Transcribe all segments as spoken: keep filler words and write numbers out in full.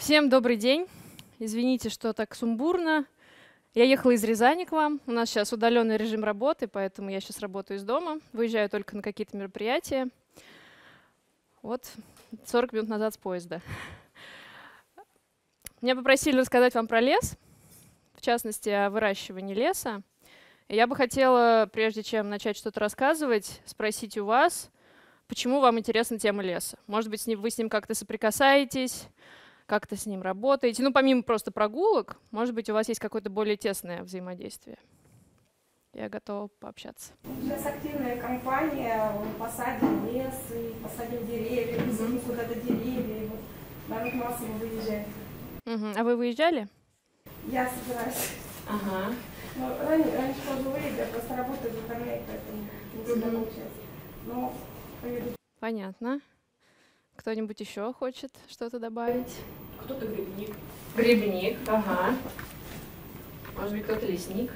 Всем добрый день. Извините, что так сумбурно. Я ехала из Рязани к вам. У нас сейчас удаленный режим работы, поэтому я сейчас работаю из дома. Выезжаю только на какие-то мероприятия. Вот сорок минут назад с поезда. Меня попросили рассказать вам про лес, в частности, о выращивании леса. И я бы хотела, прежде чем начать что-то рассказывать, спросить у вас, почему вам интересна тема леса. Может быть, вы с ним как-то соприкасаетесь, как-то с ним работаете. Ну, помимо просто прогулок, может быть, у вас есть какое-то более тесное взаимодействие. Я готова пообщаться. Сейчас активная кампания, посадим лес, и посадим деревья, везем куда-то деревья, и вот народ массово выезжает. Угу. А вы выезжали? Я собираюсь. Ага. Но раньше, раньше тоже выезжали, я просто работаю в выходные, поэтому не всегда Угу. получается. Но поеду. Понятно. Кто-нибудь еще хочет что-то добавить? Кто-то грибник. Грибник, ага. Может быть, кто-то лесник.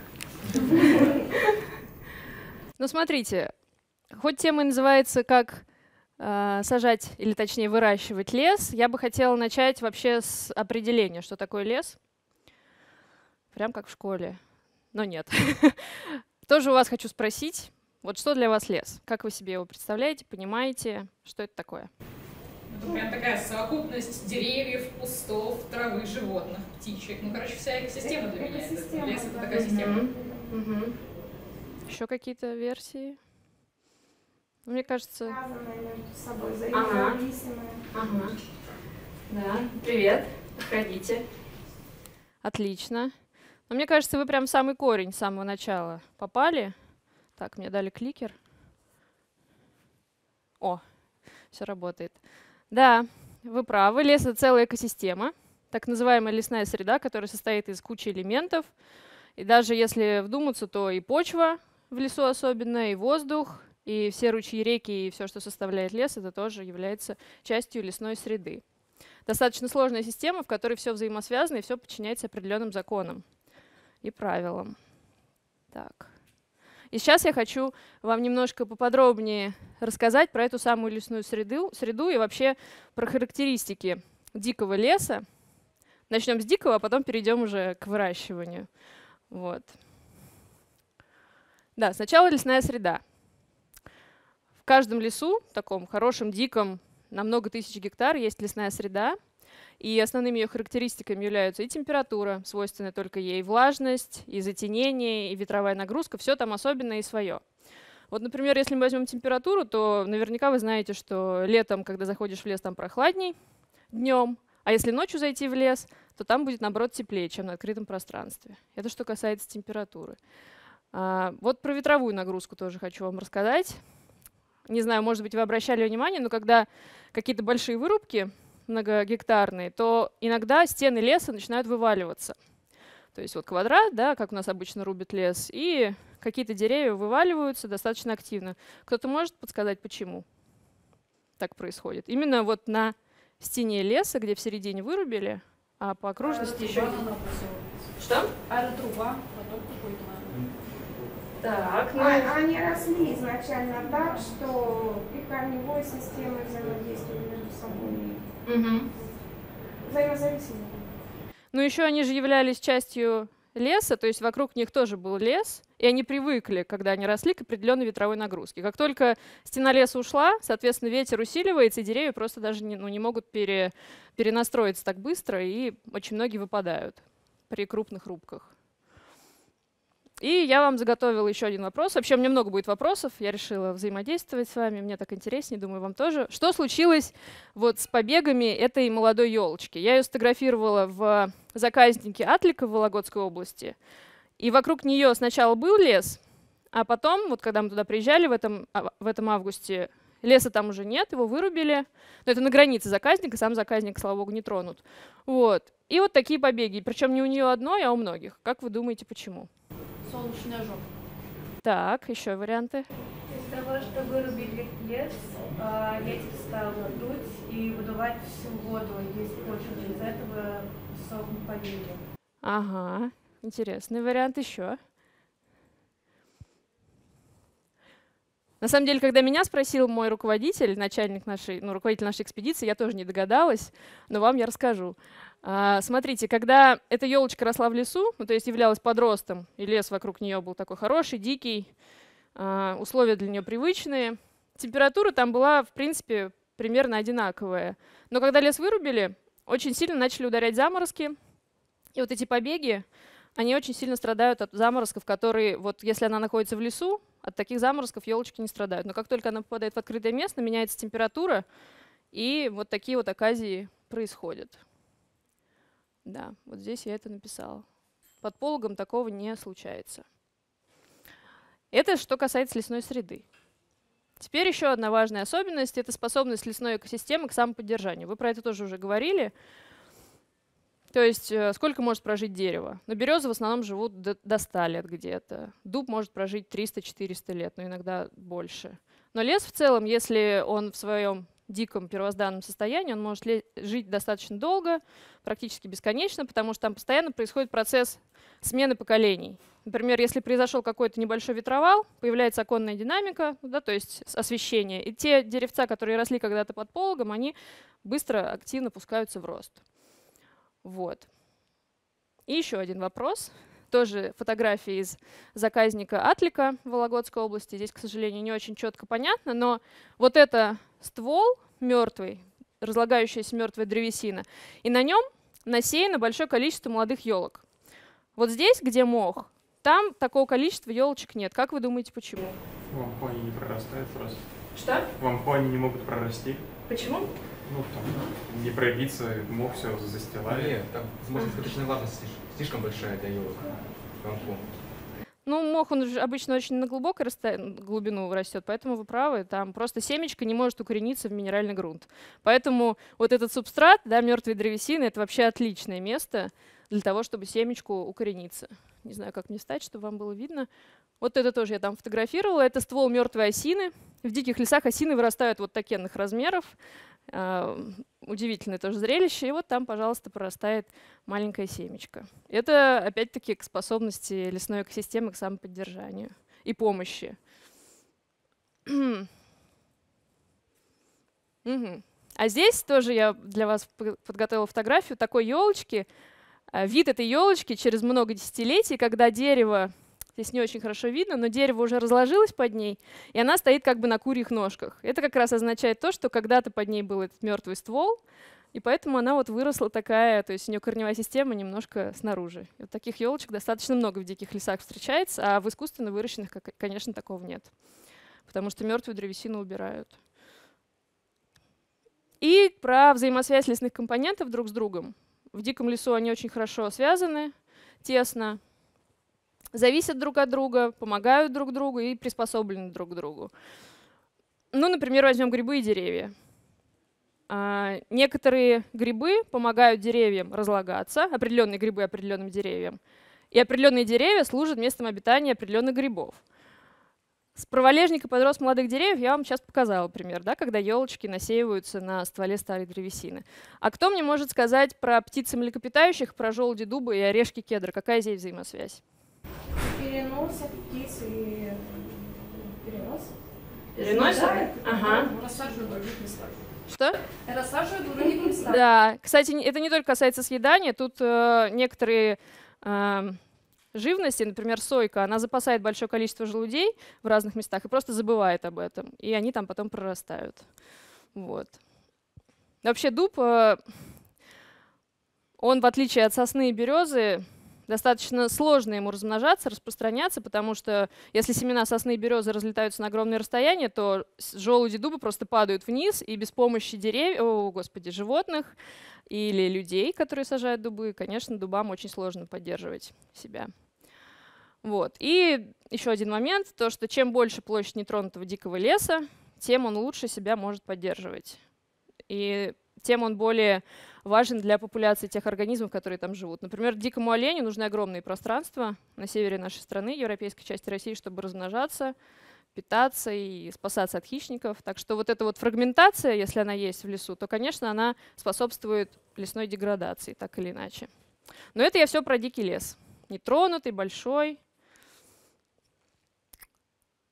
Ну, смотрите, хоть тема и называется как э, сажать, или точнее выращивать лес, я бы хотела начать вообще с определения, что такое лес. Прям как в школе. Но нет. Тоже у вас хочу спросить, вот что для вас лес? Как вы себе его представляете, понимаете, что это такое? Это прям такая совокупность деревьев, кустов, травы, животных, птичек. Ну, короче, вся экосистема для меня. Экосистема, Это, лес — это да. такая система. Угу. Еще какие-то версии? Мне кажется... Связанные между собой, Ага. взаимозависимые. Ага. Да. Привет. Проходите. Отлично. Но мне кажется, вы прям в самый корень с самого начала попали. Так, мне дали кликер. О, все работает. Да, вы правы. Лес — это целая экосистема, так называемая лесная среда, которая состоит из кучи элементов. И даже если вдуматься, то и почва в лесу особенно, и воздух, и все ручьи, реки, и все, что составляет лес, это тоже является частью лесной среды. Достаточно сложная система, в которой все взаимосвязано и все подчиняется определенным законам и правилам. Так. И сейчас я хочу вам немножко поподробнее рассказать про эту самую лесную среду, среду и вообще про характеристики дикого леса. Начнем с дикого, а потом перейдем уже к выращиванию. Вот. Да, сначала лесная среда. В каждом лесу, таком хорошем, диком, на много тысяч гектар, есть лесная среда. И основными ее характеристиками являются и температура, свойственная только ей, и влажность, и затенение, и ветровая нагрузка. Все там особенное и свое. Вот, например, если мы возьмем температуру, то наверняка вы знаете, что летом, когда заходишь в лес, там прохладней днем, а если ночью зайти в лес, то там будет, наоборот, теплее, чем на открытом пространстве. Это что касается температуры. А, вот про ветровую нагрузку тоже хочу вам рассказать. Не знаю, может быть, вы обращали внимание, но когда какие-то большие вырубки многогектарные, то иногда стены леса начинают вываливаться. То есть вот квадрат, да, как у нас обычно рубят лес, и какие-то деревья вываливаются достаточно активно. Кто-то может подсказать, почему так происходит? Именно вот на стене леса, где в середине вырубили, а по окружности еще... Что? Аэротруба, поток какой-то. Так, ну... А, они росли изначально так, что и корневой системы взаимодействовали между собой. Угу. Взаимозависимые. Ну еще они же являлись частью леса, то есть вокруг них тоже был лес, и они привыкли, когда они росли, к определенной ветровой нагрузке. Как только стена леса ушла, соответственно, ветер усиливается, и деревья просто даже не, ну, не могут пере, перенастроиться так быстро, и очень многие выпадают при крупных рубках. И я вам заготовила еще один вопрос. Вообще, у меня много будет вопросов. Я решила взаимодействовать с вами. Мне так интереснее, думаю, вам тоже. Что случилось вот с побегами этой молодой елочки? Я ее сфотографировала в заказнике Атлика в Вологодской области. И вокруг нее сначала был лес, а потом, вот когда мы туда приезжали в этом, в этом августе, леса там уже нет, его вырубили. Но это на границе заказника, сам заказник, слава богу, не тронут. Вот. И вот такие побеги. Причем не у нее одной, а у многих. Как вы думаете, почему? Солнечный ожог. Так, еще варианты. Из-за того, что вырубили лес, а, ветер стал дуть и выдувать всю воду из почвы. Из-за этого сохнут побеги. На самом деле, когда меня спросил мой руководитель, начальник нашей, ну, руководитель нашей экспедиции, я тоже не догадалась, но вам я расскажу. А, смотрите, когда эта елочка росла в лесу, ну, то есть являлась подростом, и лес вокруг нее был такой хороший, дикий, а, условия для нее привычные, температура там была, в принципе, примерно одинаковая. Но когда лес вырубили, очень сильно начали ударять заморозки, и вот эти побеги, они очень сильно страдают от заморозков, которые, вот если она находится в лесу, от таких заморозков елочки не страдают. Но как только она попадает в открытое место, меняется температура, и вот такие вот оказии происходят. Да, вот здесь я это написала. Под пологом такого не случается. Это что касается лесной среды. Теперь еще одна важная особенность — это способность лесной экосистемы к самоподдержанию. Вы про это тоже уже говорили. То есть сколько может прожить дерево? Но березы в основном живут до, до ста лет где-то. Дуб может прожить триста-четыреста лет, но иногда больше. Но лес в целом, если он в своем диком первозданном состоянии, он может жить достаточно долго, практически бесконечно, потому что там постоянно происходит процесс смены поколений. Например, если произошел какой-то небольшой ветровал, появляется оконная динамика, да, то есть освещение, и те деревца, которые росли когда-то под пологом, они быстро, активно пускаются в рост. Вот. И еще один вопрос. Тоже фотографии из заказника Атлика в Вологодской области. Здесь, к сожалению, не очень четко понятно, но вот это ствол мертвый, разлагающаяся мертвая древесина, и на нем насеяно большое количество молодых елок. Вот здесь, где мох, там такого количества елочек нет. Как вы думаете, почему? В ампу они не прорастают просто. Что? В ампу они не могут прорасти. Почему? Ну, там не пробиться, мох все застилает. Нет, там возможность критичной влажности слишком большая для елок. В ампу. Ну, мох, он же обычно очень на глубокой глубину растет, поэтому вы правы, там просто семечко не может укорениться в минеральный грунт. Поэтому вот этот субстрат, да, мертвой древесины, это вообще отличное место для того, чтобы семечку укорениться. Не знаю, как мне встать, чтобы вам было видно. Вот это тоже я там фотографировала. Это ствол мертвой осины. В диких лесах осины вырастают вот таких размеров. Удивительное тоже зрелище. И вот там, пожалуйста, прорастает маленькая семечко. Это, опять-таки, к способности лесной экосистемы к самоподдержанию и помощи. Угу. А здесь тоже я для вас подготовила фотографию такой елочки. Вид этой елочки через много десятилетий, когда дерево, здесь не очень хорошо видно, но дерево уже разложилось под ней, и она стоит как бы на курьих ножках. Это как раз означает то, что когда-то под ней был этот мертвый ствол, и поэтому она вот выросла такая, то есть у нее корневая система немножко снаружи. И вот таких елочек достаточно много в диких лесах встречается, а в искусственно выращенных, конечно, такого нет, потому что мертвую древесину убирают. И про взаимосвязь лесных компонентов друг с другом. В диком лесу они очень хорошо связаны, тесно, зависят друг от друга, помогают друг другу и приспособлены друг к другу. Ну, например, возьмем грибы и деревья. А, некоторые грибы помогают деревьям разлагаться, определенные грибы определенным деревьям, и определенные деревья служат местом обитания определенных грибов. С провалежника подрост молодых деревьев я вам сейчас показала пример, да, когда елочки насеиваются на стволе старой древесины. А кто мне может сказать про птиц млекопитающих, про желуди дуба и орешки кедра? Какая здесь взаимосвязь? Переносят птиц и перенос. Переносят? Ага. Рассаживают в других местах. Что? Рассаживают в других местах. Да. Кстати, это не только касается съедания. Тут э, некоторые э, живности, например, сойка, она запасает большое количество желудей в разных местах и просто забывает об этом. И они там потом прорастают. Вот. Вообще дуб, э, он, в отличие от сосны и березы, достаточно сложно ему размножаться, распространяться, потому что если семена сосны и березы разлетаются на огромные расстояния, то желуди дуба просто падают вниз, и без помощи деревьев, о, господи, животных или людей, которые сажают дубы, конечно, дубам очень сложно поддерживать себя. Вот. И еще один момент, то, что чем больше площадь нетронутого дикого леса, тем он лучше себя может поддерживать. И тем он более важен для популяции тех организмов, которые там живут. Например, дикому оленю нужны огромные пространства на севере нашей страны, европейской части России, чтобы размножаться, питаться и спасаться от хищников. Так что вот эта вот фрагментация, если она есть в лесу, то, конечно, она способствует лесной деградации, так или иначе. Но это я все про дикий лес. Нетронутый, большой.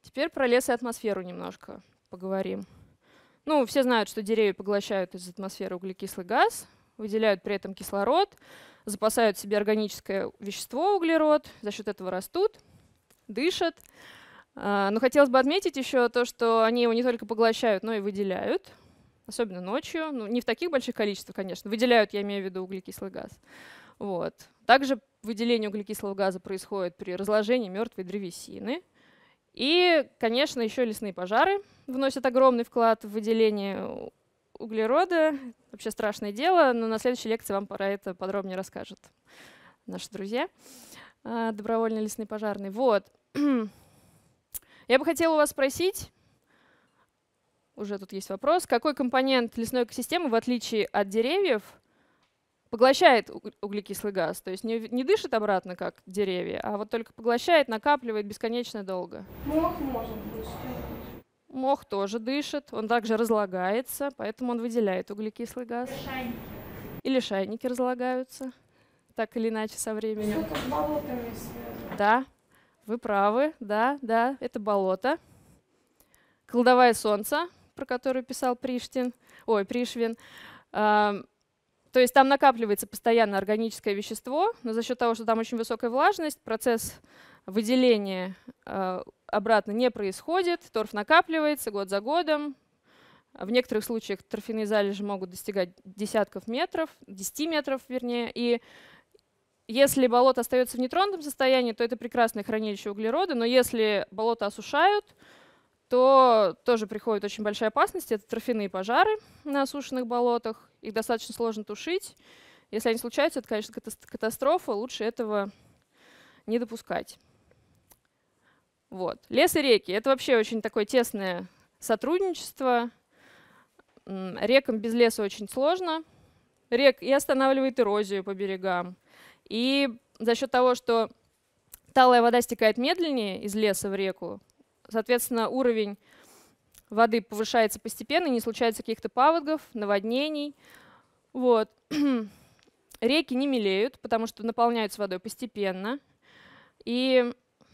Теперь про лес и атмосферу немножко поговорим. Ну, все знают, что деревья поглощают из атмосферы углекислый газ, выделяют при этом кислород, запасают себе органическое вещество углерод, за счет этого растут, дышат. Но хотелось бы отметить еще то, что они его не только поглощают, но и выделяют, особенно ночью. Ну, не в таких больших количествах, конечно. Выделяют, я имею в виду, углекислый газ. Вот. Также выделение углекислого газа происходит при разложении мертвой древесины. И, конечно, еще лесные пожары вносят огромный вклад в выделение углерода. Вообще страшное дело, но на следующей лекции вам про это подробнее расскажут наши друзья, добровольные лесные пожарные. Вот. Я бы хотела у вас спросить, уже тут есть вопрос, какой компонент лесной экосистемы, в отличие от деревьев, поглощает углекислый газ, то есть не, не дышит обратно, как деревья, а вот только поглощает, накапливает бесконечно долго. Мох может быть. Мох тоже дышит, он также разлагается, поэтому он выделяет углекислый газ. Лишайники. И лишайники разлагаются, так или иначе, со временем. Что-то с болотами связано. Да, вы правы, да, да, это болото. Кладовая солнца, про которую писал Приштин, ой, Пришвин. То есть там накапливается постоянно органическое вещество, но за счет того, что там очень высокая влажность, процесс выделения э, обратно не происходит, торф накапливается год за годом. В некоторых случаях торфяные залежи могут достигать десятков метров, десяти метров вернее. И если болото остается в нетронутом состоянии, то это прекрасное хранилище углерода, но если болото осушают, то тоже приходит очень большая опасность. Это торфяные пожары на осушенных болотах. Их достаточно сложно тушить. Если они случаются, это, конечно, катастрофа. Лучше этого не допускать. Вот. Лес и реки — это вообще очень такое тесное сотрудничество. Рекам без леса очень сложно. Рек и останавливает эрозию по берегам. И за счет того, что талая вода стекает медленнее из леса в реку, соответственно, уровень воды повышается постепенно, не случается каких-то паводков, наводнений. Вот. Реки не мелеют, потому что наполняются водой постепенно. И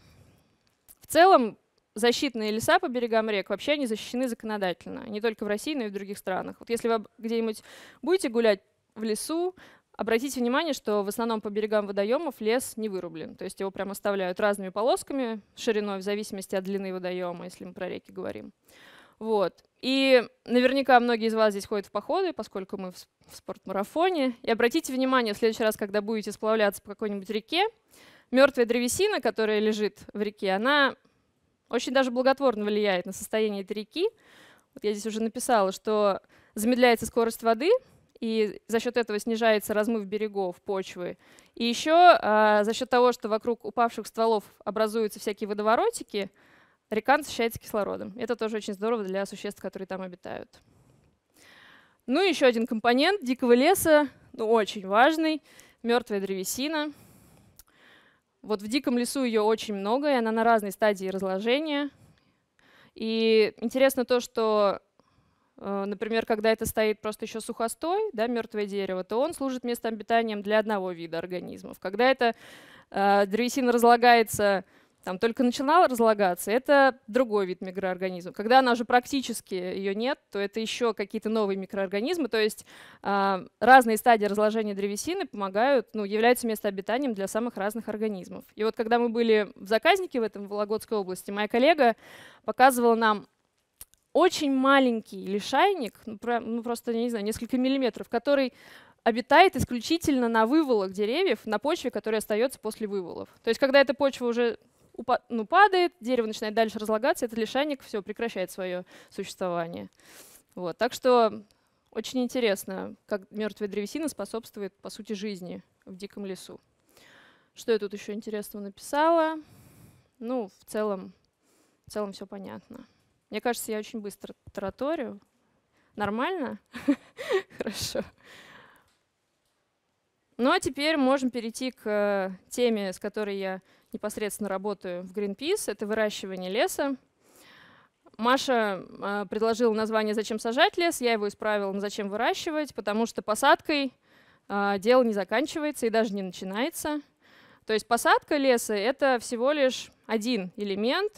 в целом защитные леса по берегам рек вообще они защищены законодательно. Не только в России, но и в других странах. Вот если вы где-нибудь будете гулять в лесу, обратите внимание, что в основном по берегам водоемов лес не вырублен. То есть его прям оставляют разными полосками шириной в зависимости от длины водоема, если мы про реки говорим. Вот. И наверняка многие из вас здесь ходят в походы, поскольку мы в спортмарафоне. И обратите внимание, в следующий раз, когда будете сплавляться по какой-нибудь реке, мертвая древесина, которая лежит в реке, она очень даже благотворно влияет на состояние этой реки. Вот я здесь уже написала, что замедляется скорость воды, и за счет этого снижается размыв берегов, почвы. И еще а, за счет того, что вокруг упавших стволов образуются всякие водоворотики, река насыщается кислородом. Это тоже очень здорово для существ, которые там обитают. Ну и еще один компонент дикого леса, ну, очень важный — мертвая древесина. Вот в диком лесу ее очень много, и она на разной стадии разложения. И интересно то, что например, когда это стоит просто еще сухостой, да, мертвое дерево, то он служит местом обитания для одного вида организмов. Когда эта э, древесина разлагается, там только начинала разлагаться, это другой вид микроорганизмов. Когда она уже практически ее нет, то это еще какие-то новые микроорганизмы. То есть э, разные стадии разложения древесины помогают, ну, являются местообитанием для самых разных организмов. И вот когда мы были в заказнике в этом в Вологодской области, моя коллега показывала нам очень маленький лишайник, ну, про, ну просто, я не знаю, несколько миллиметров, который обитает исключительно на вывалах деревьев, на почве, которая остается после вывалов. То есть когда эта почва уже упа ну, падает, дерево начинает дальше разлагаться, этот лишайник все прекращает свое существование. Вот. Так что очень интересно, как мертвая древесина способствует, по сути, жизни в диком лесу. Что я тут еще интересного написала? Ну, в целом, в целом все понятно. Мне кажется, я очень быстро тараторю. Нормально? Хорошо. Ну а теперь можем перейти к теме, с которой я непосредственно работаю в Greenpeace. Это выращивание леса. Маша э, предложила название «Зачем сажать лес?». Я его исправила на «Зачем выращивать?», потому что посадкой э, дело не заканчивается и даже не начинается. То есть посадка леса — это всего лишь один элемент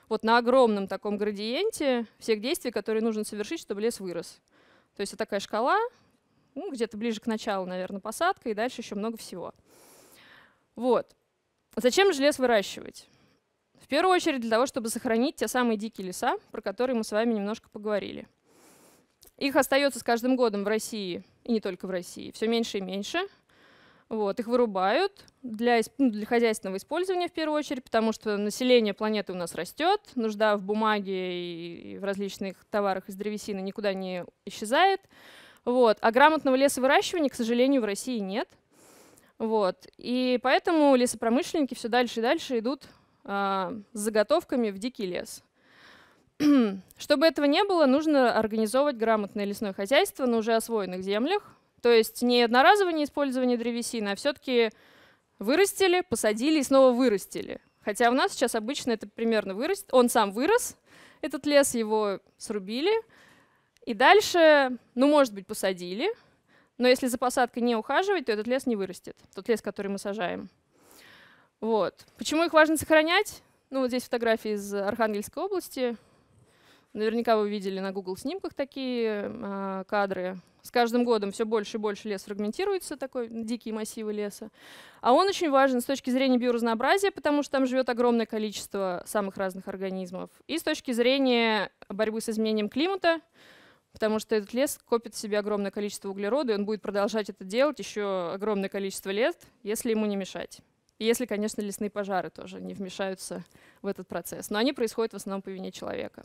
вот на огромном таком градиенте всех действий, которые нужно совершить, чтобы лес вырос. То есть это такая шкала, ну, где-то ближе к началу, наверное, посадка, и дальше еще много всего. Вот. Зачем же лес выращивать? В первую очередь для того, чтобы сохранить те самые дикие леса, про которые мы с вами немножко поговорили. Их остается с каждым годом в России, и не только в России, все меньше и меньше. Вот, их вырубают для, ну, для хозяйственного использования в первую очередь, потому что население планеты у нас растет, нужда в бумаге и в различных товарах из древесины никуда не исчезает. Вот. А грамотного лесовыращивания, к сожалению, в России нет. Вот. И поэтому лесопромышленники все дальше и дальше идут а, с заготовками в дикий лес. Чтобы этого не было, нужно организовывать грамотное лесное хозяйство на уже освоенных землях. То есть не одноразовое использование древесины, а все-таки вырастили, посадили и снова вырастили. Хотя у нас сейчас обычно это примерно вырастет. Он сам вырос, этот лес, его срубили. И дальше, ну, может быть, посадили. Но если за посадкой не ухаживать, то этот лес не вырастет. Тот лес, который мы сажаем. Вот. Почему их важно сохранять? Ну, вот здесь фотографии из Архангельской области. Наверняка вы видели на Google снимках такие э, кадры. С каждым годом все больше и больше лес фрагментируется, такой дикие массивы леса. А он очень важен с точки зрения биоразнообразия, потому что там живет огромное количество самых разных организмов. И с точки зрения борьбы с изменением климата, потому что этот лес копит в себе огромное количество углерода, и он будет продолжать это делать еще огромное количество лет, если ему не мешать. И если, конечно, лесные пожары тоже не вмешаются в этот процесс. Но они происходят в основном по вине человека.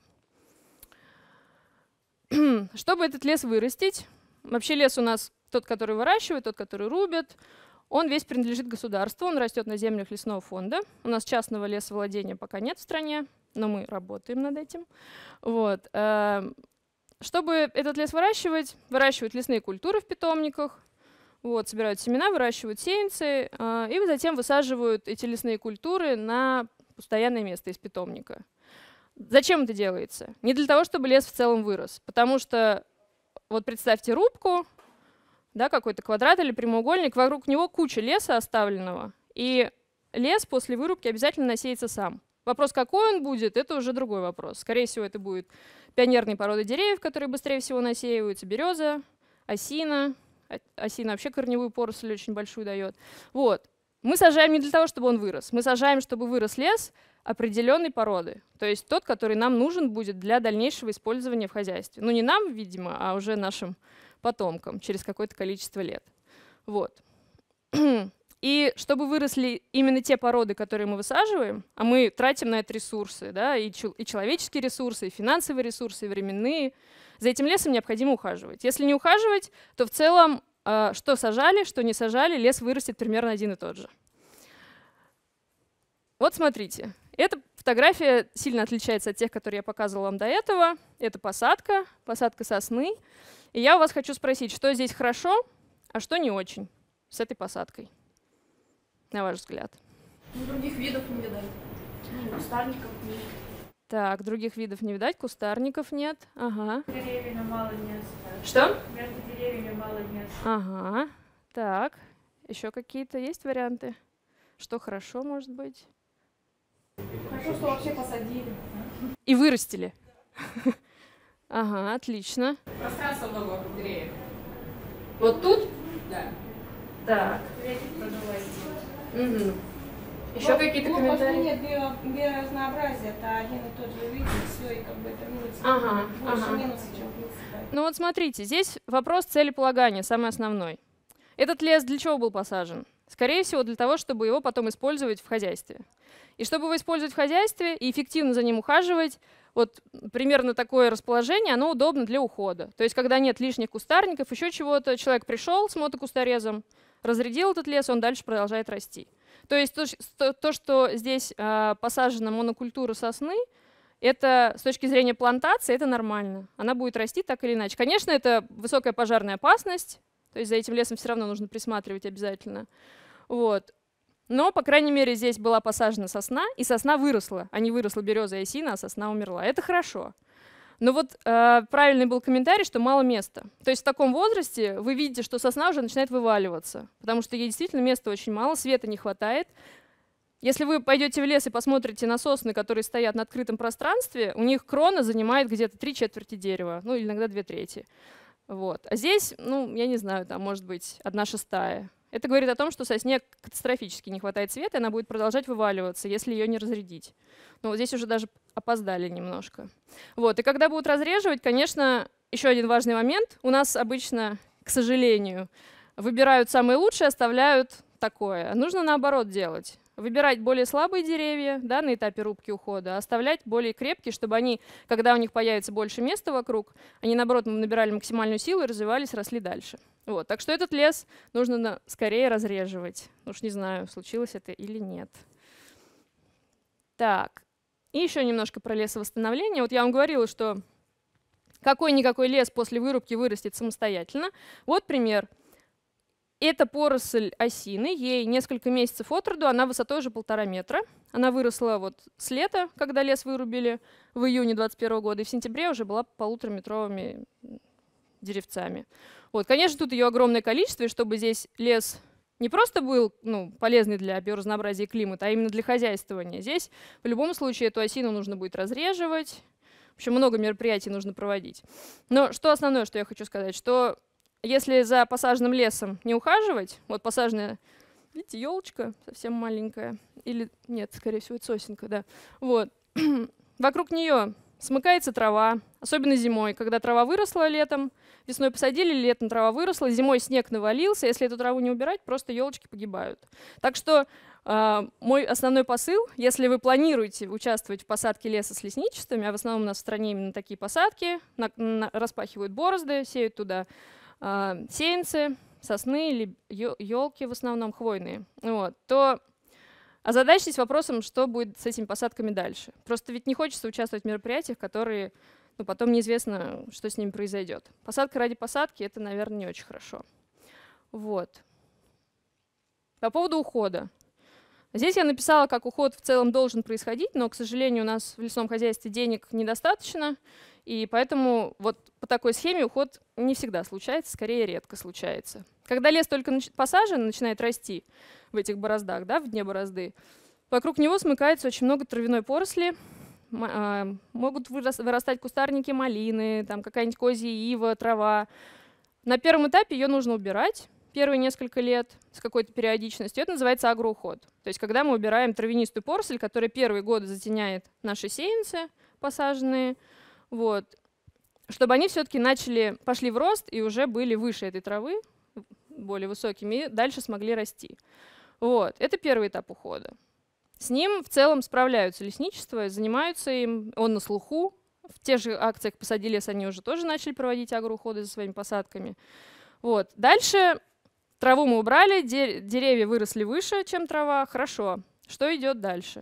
Чтобы этот лес вырастить, вообще лес у нас тот, который выращивает, тот, который рубит, он весь принадлежит государству, он растет на землях лесного фонда. У нас частного лесовладения пока нет в стране, но мы работаем над этим. Вот. Чтобы этот лес выращивать, выращивают лесные культуры в питомниках, вот, собирают семена, выращивают сеянцы, и затем высаживают эти лесные культуры на постоянное место из питомника. Зачем это делается? Не для того, чтобы лес в целом вырос, потому что вот представьте рубку, да, какой-то квадрат или прямоугольник, вокруг него куча леса оставленного, и лес после вырубки обязательно насеется сам. Вопрос, какой он будет, это уже другой вопрос. Скорее всего, это будет пионерные породы деревьев, которые быстрее всего насеиваются, береза, осина. Осина вообще корневую поросль очень большую дает. Вот. Мы сажаем не для того, чтобы он вырос, мы сажаем, чтобы вырос лес определенной породы, то есть тот, который нам нужен будет для дальнейшего использования в хозяйстве. Ну не нам, видимо, а уже нашим потомкам через какое-то количество лет. Вот. И чтобы выросли именно те породы, которые мы высаживаем, а мы тратим на это ресурсы, да, и, и человеческие ресурсы, и финансовые ресурсы, и временные, за этим лесом необходимо ухаживать. Если не ухаживать, то в целом, э, что сажали, что не сажали, лес вырастет примерно один и тот же. Вот смотрите. Эта фотография сильно отличается от тех, которые я показывала вам до этого. Это посадка, посадка сосны. И я у вас хочу спросить, что здесь хорошо, а что не очень с этой посадкой, на ваш взгляд? Ну, других видов не видать. Ну, кустарников нет. Так, других видов не видать, кустарников нет. Ага. Деревьями мало места. Что? Между деревьями мало места. Ага. Так, еще какие-то есть варианты? Что хорошо, может быть? Хорошо, что вообще посадили. И вырастили. Ага, отлично. Пространство много вокруг деревьев. Вот тут? Да. Так. Ветер продувает. Угу. Еще какие-то ну, комментарии? Нет био, биоразнообразия, это один и тот же вид, и все, и как бы это минус. Ага, Больше ага. минусов, чем плюсов. Ну вот смотрите, здесь вопрос целеполагания, самый основной. Этот лес для чего был посажен? Скорее всего, для того, чтобы его потом использовать в хозяйстве. И чтобы его использовать в хозяйстве и эффективно за ним ухаживать, вот примерно такое расположение, оно удобно для ухода. То есть, когда нет лишних кустарников, еще чего-то, человек пришел с мотокусторезом, разрядил этот лес, он дальше продолжает расти. То есть то, то что здесь э, посажена монокультура сосны, это с точки зрения плантации, это нормально. Она будет расти так или иначе. Конечно, это высокая пожарная опасность, то есть за этим лесом все равно нужно присматривать обязательно. Вот. Но, по крайней мере, здесь была посажена сосна, и сосна выросла, а не выросла береза и осина, а сосна умерла. Это хорошо. Но вот э, правильный был комментарий, что мало места. То есть в таком возрасте вы видите, что сосна уже начинает вываливаться, потому что ей действительно места очень мало, света не хватает. если вы пойдете в лес и посмотрите на сосны, которые стоят на открытом пространстве, у них крона занимает где-то три четверти дерева, ну, иногда две трети. Вот. А здесь, ну, я не знаю, там может быть одна шестая. Это говорит о том, что сосне катастрофически не хватает света, и она будет продолжать вываливаться, если ее не разрядить. Но вот здесь уже даже опоздали немножко. Вот. И когда будут разреживать, конечно, еще один важный момент. У нас обычно, к сожалению, выбирают самые лучшие, оставляют такое. Нужно наоборот делать. Выбирать более слабые деревья, да, на этапе рубки ухода, а оставлять более крепкие, чтобы они, когда у них появится больше места вокруг, они, наоборот, набирали максимальную силу и развивались, росли дальше. Вот. Так что этот лес нужно на... скорее разреживать. Уж не знаю, случилось это или нет. Так, и еще немножко про лесовосстановление. Вот я вам говорила, что какой-никакой лес после вырубки вырастет самостоятельно. Вот пример. Это поросль осины, ей несколько месяцев от роду, она высотой уже полтора метра. Она выросла вот с лета, когда лес вырубили в июне двадцать первого года, и в сентябре уже была полутораметровыми деревцами. Вот, конечно, тут ее огромное количество, и чтобы здесь лес не просто был, ну, полезный для биоразнообразия и климата, а именно для хозяйствования. Здесь в любом случае эту осину нужно будет разреживать. В общем, много мероприятий нужно проводить. Но что основное, что я хочу сказать, что если за посаженным лесом не ухаживать, вот посаженная, видите, елочка совсем маленькая, или нет, скорее всего, это сосенка, да, вот, вокруг нее смыкается трава, особенно зимой, когда трава выросла летом, весной посадили, летом трава выросла, зимой снег навалился, если эту траву не убирать, просто елочки погибают. Так что э, мой основной посыл, если вы планируете участвовать в посадке леса с лесничествами, а в основном у нас в стране именно такие посадки, на, на, распахивают борозды, сеют туда сеянцы, сосны или елки, в основном хвойные, вот, то озадачьтесь вопросом, что будет с этими посадками дальше. Просто ведь не хочется участвовать в мероприятиях, которые, ну, потом неизвестно, что с ними произойдет. Посадка ради посадки — это, наверное, не очень хорошо. Вот. По поводу ухода. Здесь я написала, как уход в целом должен происходить, но, к сожалению, у нас в лесном хозяйстве денег недостаточно, и поэтому вот по такой схеме уход не всегда случается, скорее редко случается. Когда лес только посажен, начинает расти в этих бороздах, да, в дне борозды, вокруг него смыкается очень много травяной поросли, могут вырастать кустарники малины, там какая-нибудь козья ива, трава. На первом этапе ее нужно убирать первые несколько лет с какой-то периодичностью. Это называется агроуход. То есть когда мы убираем травянистую поросль, которая первые годы затеняет наши сеянцы посаженные, вот, чтобы они все-таки начали, пошли в рост и уже были выше этой травы, более высокими, и дальше смогли расти. Вот. Это первый этап ухода. С ним в целом справляются лесничества, занимаются им, он на слуху. В тех же акциях «Посади лес» они уже тоже начали проводить агроуходы за своими посадками. Вот. Дальше траву мы убрали, деревья выросли выше, чем трава. Хорошо. Что идет дальше?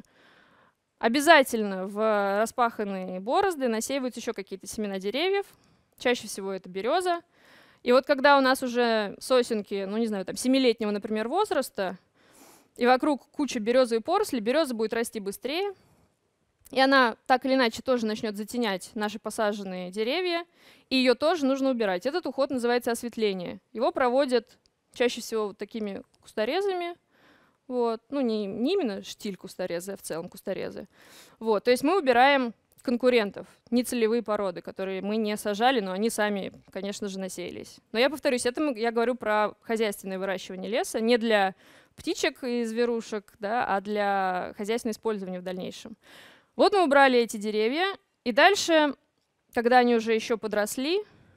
Обязательно в распаханные борозды насеиваются еще какие-то семена деревьев. Чаще всего это береза. И вот когда у нас уже сосенки, ну не знаю, там семилетнего, например, возраста, и вокруг куча березовой поросли, береза будет расти быстрее, и она так или иначе тоже начнет затенять наши посаженные деревья, и ее тоже нужно убирать. Этот уход называется осветление. Его проводят чаще всего вот такими кусторезами. Вот. Ну, не, не именно штиль кусторезы, а в целом кусторезы. Вот. То есть мы убираем конкурентов, нецелевые породы, которые мы не сажали, но они сами, конечно же, насеялись. Но я повторюсь, это я говорю про хозяйственное выращивание леса, не для птичек и зверушек, да, а для хозяйственного использования в дальнейшем. Вот мы убрали эти деревья, и дальше, когда они уже еще подросли,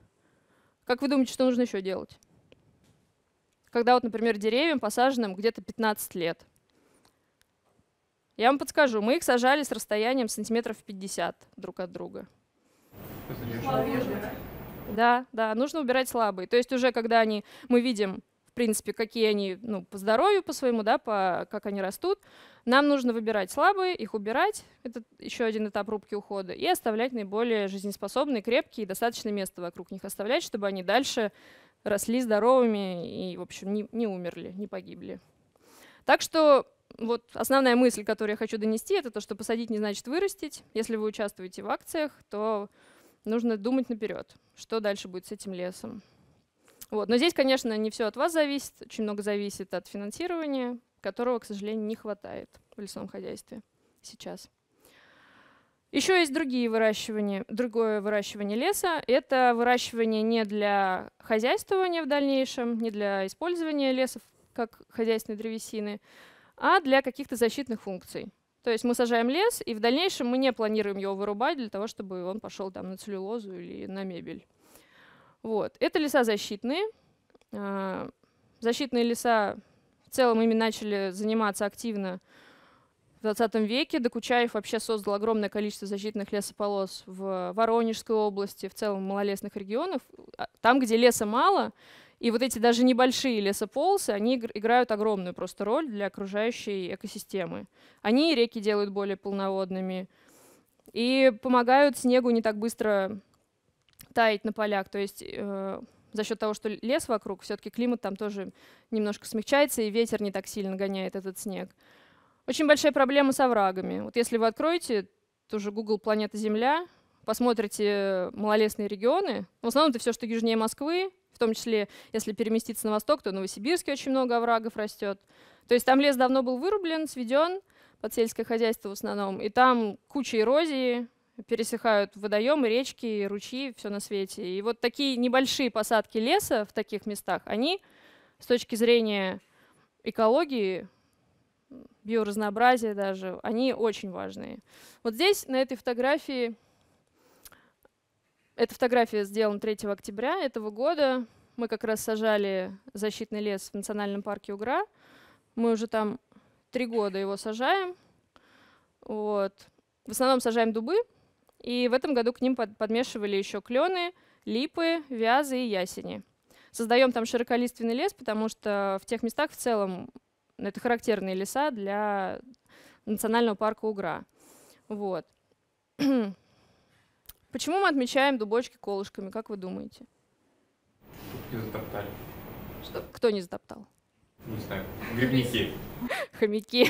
как вы думаете, что нужно еще делать? Когда вот, например, деревьям посаженным где-то пятнадцать лет. Я вам подскажу, мы их сажали с расстоянием сантиметров пятьдесят друг от друга. Да, да, нужно убирать слабые. То есть уже когда они, мы видим, в принципе, какие они, ну, по здоровью, по своему, да, по, как они растут, нам нужно выбирать слабые, их убирать, это еще один этап рубки ухода, и оставлять наиболее жизнеспособные, крепкие, и достаточно места вокруг них оставлять, чтобы они дальше росли здоровыми и, в общем, не, не умерли, не погибли. Так что вот основная мысль, которую я хочу донести, это то, что посадить не значит вырастить. Если вы участвуете в акциях, то нужно думать наперед, что дальше будет с этим лесом. Вот. Но здесь, конечно, не все от вас зависит, очень много зависит от финансирования, которого, к сожалению, не хватает в лесном хозяйстве сейчас. Еще есть другие выращивания, другое выращивание леса. Это выращивание не для хозяйствования в дальнейшем, не для использования леса как хозяйственной древесины, а для каких-то защитных функций. То есть мы сажаем лес, и в дальнейшем мы не планируем его вырубать для того, чтобы он пошел там на целлюлозу или на мебель. Вот. Это леса защитные. Защитные леса в целом ими начали заниматься активно в двадцатом веке. Докучаев вообще создал огромное количество защитных лесополос в Воронежской области, в целом малолесных регионах. Там, где леса мало, и вот эти даже небольшие лесополосы, они играют огромную просто роль для окружающей экосистемы. Они реки делают более полноводными и помогают снегу не так быстро таять на полях. То есть э, за счет того, что лес вокруг, все-таки климат там тоже немножко смягчается, и ветер не так сильно гоняет этот снег. Очень большая проблема с оврагами. Вот если вы откроете тоже Google «Планета Земля», посмотрите малолесные регионы, в основном это все, что южнее Москвы, в том числе, если переместиться на восток, то в Новосибирске очень много оврагов растет. То есть там лес давно был вырублен, сведен под сельское хозяйство в основном, и там куча эрозии, пересыхают водоемы, речки, ручьи, все на свете. И вот такие небольшие посадки леса в таких местах, они с точки зрения экологии, биоразнообразия даже, они очень важные. Вот здесь, на этой фотографии, эта фотография сделана третьего октября этого года. Мы как раз сажали защитный лес в национальном парке Угра. Мы уже там три года его сажаем. Вот. В основном сажаем дубы. И в этом году к ним под, подмешивали еще клены, липы, вязы и ясени. Создаем там широколиственный лес, потому что в тех местах в целом это характерные леса для национального парка Угра. Вот. Почему мы отмечаем дубочки колышками, как вы думаете? Не затоптали. Что? Кто не затоптал? Не знаю. Грибники. Хомяки.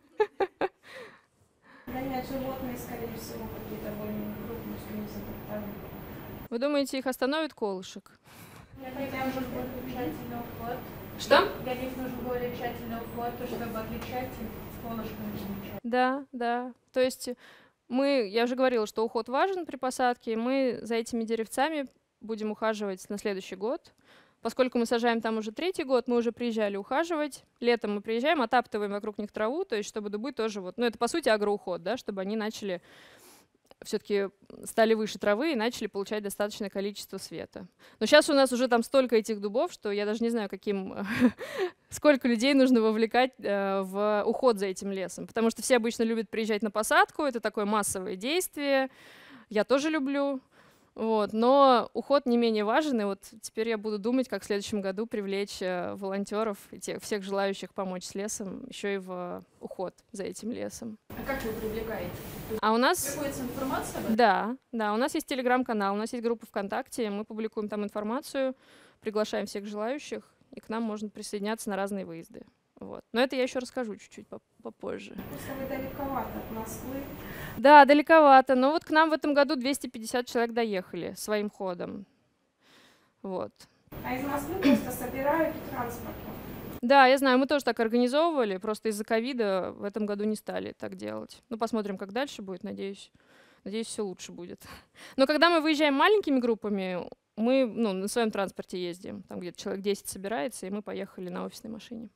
Да нет, животные, скорее всего, какие-то более крупные, что не затоптали. Вы думаете, их остановит колышек? Для них нужен более тщательный уход. Что? Для них нужен более тщательный уход, чтобы отличать их с колышками замечать. Да, да. То есть мы, я уже говорила, что уход важен при посадке, мы за этими деревцами будем ухаживать на следующий год. Поскольку мы сажаем там уже третий год, мы уже приезжали ухаживать. Летом мы приезжаем, отаптываем вокруг них траву, то есть чтобы дубы тоже вот, ну это по сути агроуход, да, чтобы они начали, все-таки стали выше травы и начали получать достаточное количество света. Но сейчас у нас уже там столько этих дубов, что я даже не знаю, каким, сколько людей нужно вовлекать э, в уход за этим лесом. Потому что все обычно любят приезжать на посадку, это такое массовое действие, я тоже люблю. Вот, но уход не менее важен, и вот теперь я буду думать, как в следующем году привлечь э, волонтеров и тех, всех желающих помочь с лесом еще и в э, уход за этим лесом. А как вы привлекаете? А у нас... Приходится информация об этом? Да, да, у нас есть телеграм-канал, у нас есть группа ВКонтакте, мы публикуем там информацию, приглашаем всех желающих, и к нам можно присоединяться на разные выезды. Вот. Но это я еще расскажу чуть-чуть попозже. Просто вы далековато от Москвы. Да, далековато. Но вот к нам в этом году двести пятьдесят человек доехали своим ходом. Вот. А из Москвы просто собирают транспортом. Да, я знаю, мы тоже так организовывали, просто из-за ковида в этом году не стали так делать. Ну, посмотрим, как дальше будет, надеюсь. Надеюсь, все лучше будет. Но когда мы выезжаем маленькими группами, мы ну, на своем транспорте ездим. Там где-то человек десять собирается, и мы поехали на офисной машине.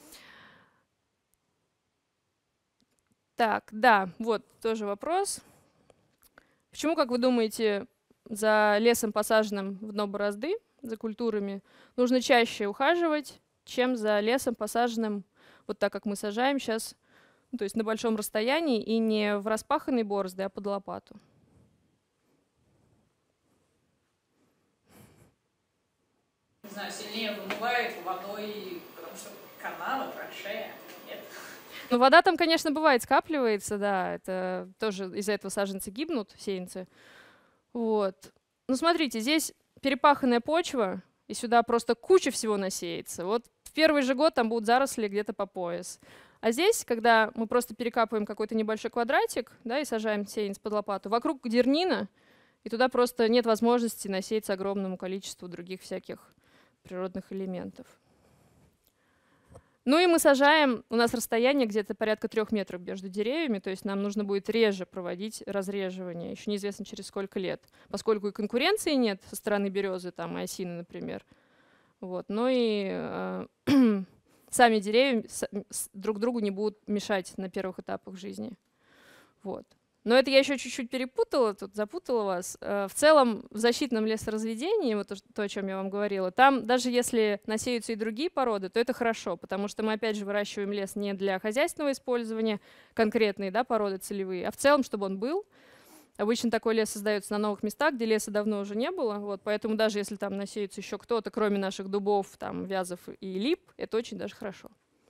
Так, да, вот тоже вопрос. Почему, как вы думаете, за лесом, посаженным в дно борозды, за культурами, нужно чаще ухаживать, чем за лесом, посаженным вот так, как мы сажаем сейчас, ну, то есть на большом расстоянии и не в распаханные борозды, а под лопату? Не знаю, сильнее вымывает водой, потому что каналы, траншея. Нет. Ну, вода там, конечно, бывает, скапливается, да, это тоже из-за этого саженцы гибнут, сеянцы. Вот. Ну, смотрите, здесь перепаханная почва, и сюда просто куча всего насеется. Вот в первый же год там будут заросли где-то по пояс. А здесь, когда мы просто перекапываем какой-то небольшой квадратик, да, и сажаем сеянец под лопату, вокруг дернина, и туда просто нет возможности насеяться огромному количеству других всяких природных элементов. Ну и мы сажаем, у нас расстояние где-то порядка трех метров между деревьями, то есть нам нужно будет реже проводить разреживание, еще неизвестно через сколько лет, поскольку и конкуренции нет со стороны березы там, и осины, например. Вот. Но и э, сами деревья с, с, друг другу не будут мешать на первых этапах жизни. Вот. Но это я еще чуть-чуть перепутала, тут запутала вас. В целом, в защитном лесоразведении, вот то, о чем я вам говорила, там даже если насеются и другие породы, то это хорошо, потому что мы опять же выращиваем лес не для хозяйственного использования, конкретные, да, породы целевые, а в целом, чтобы он был. Обычно такой лес создается на новых местах, где леса давно уже не было, вот, поэтому даже если там насеются еще кто-то, кроме наших дубов, там, вязов и лип, это очень даже хорошо.